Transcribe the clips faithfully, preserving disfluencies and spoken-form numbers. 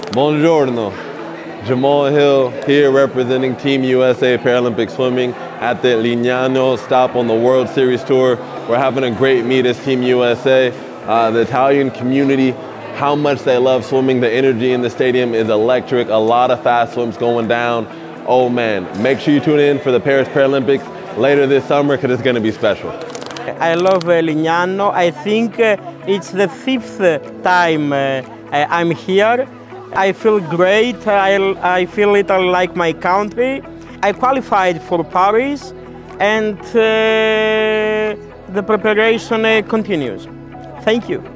Buongiorno. Jamal Hill here representing Team U S A Paralympic Swimming at the Lignano stop on the World Series Tour. We're having a great meet as Team U S A. Uh, the Italian community, how much they love swimming. The energy in the stadium is electric. A lot of fast swims going down. Oh man, make sure you tune in for the Paris Paralympics later this summer because it's going to be special. I love uh, Lignano. I think uh, it's the fifth time uh, I'm here. I feel great. I, I feel little like my country. I qualified for Paris and uh, the preparation uh, continues. Thank you.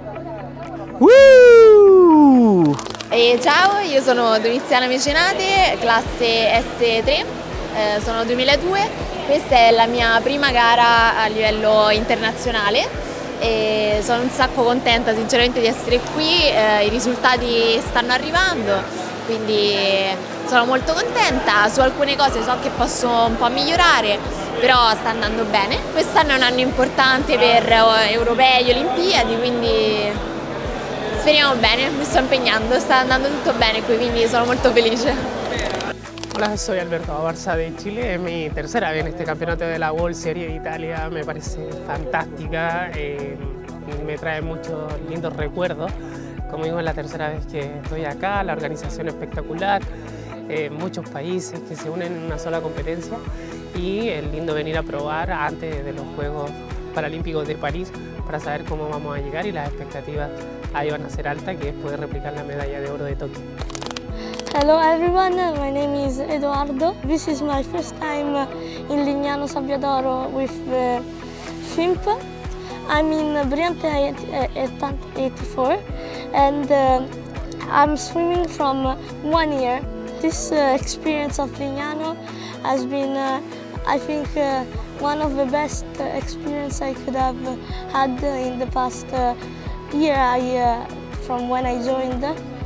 Woo! E ciao, io sono Domiziana Mecenate, classe S tre, eh, sono duemiladue. Questa è la mia prima gara a livello internazionale e sono un sacco contenta sinceramente di essere qui, eh, i risultati stanno arrivando, quindi sono molto contenta. Su alcune cose so che posso un po' migliorare, però sta andando bene. Quest'anno è un anno importante per europei e Olimpiadi, quindi speriamo bene, mi sto impegnando, sta andando tutto bene qui, quindi sono molto felice. Hola, soy Alberto Barça de Chile, es mi tercera vez en este campeonato de la World Series de Italia, me parece fantástica, eh, me trae muchos lindos recuerdos. Como digo, es la tercera vez que estoy acá, la organización espectacular, eh, muchos países que se unen en una sola competencia y es lindo venir a probar antes de los Juegos Paralímpicos de París para saber cómo vamos a llegar y las expectativas ahí van a ser altas, que es poder replicar la medalla de oro de Tokio. Hello everyone, my name is Eduardo. This is my first time in Lignano Sabbiadoro with uh, Fimp. I'm in Briante eighty-four and uh, I'm swimming from one year. This uh, experience of Lignano has been, uh, I think, uh, one of the best uh, experiences I could have had in the past uh, year I, uh, from when I joined.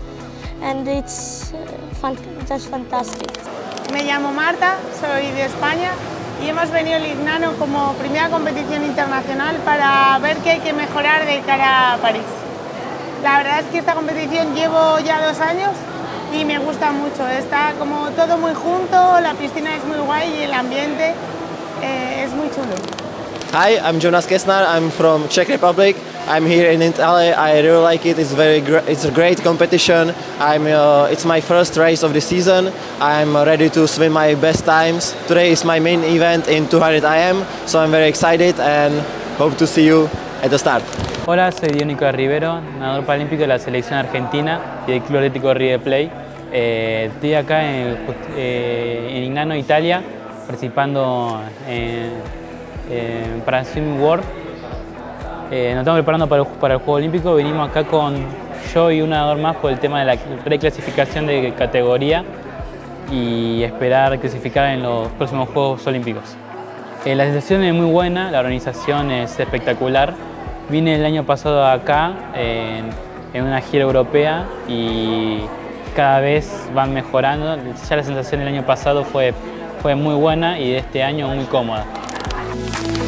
And it's uh, just fantastic. Me llamo Marta, soy de España y hemos venido a Lignano como primera competición internacional para ver qué hay que mejorar de cara a París. La verdad es que esta competición llevo ya dos años y me gusta mucho. Está como todo muy junto, la piscina es muy guay y el ambiente eh, es muy chulo. Hi, I'm Jonas Kesnar. I'm from Czech Republic. I'm here in Italy. I really like it. It's very, it's a great competition. I'm, uh, it's my first race of the season. I'm ready to swim my best times. Today is my main event in two hundred I M, so I'm very excited and hope to see you at the start. Hola, soy Diónico Rivero, nadador paralímpico de la selección argentina y del Club Atlético River Plate. Eh, estoy acá en, eh, en Lignano, Italia, participando en, en, para Swim World. Eh, nos estamos preparando para el, para el Juego Olímpico. Venimos acá con yo y un nadador más por el tema de la reclasificación de categoría y esperar clasificar en los próximos Juegos Olímpicos. Eh, la sensación es muy buena, la organización es espectacular. Vine el año pasado acá en, en una gira europea y cada vez van mejorando. Ya la sensación del año pasado fue, fue muy buena y de este año muy cómoda.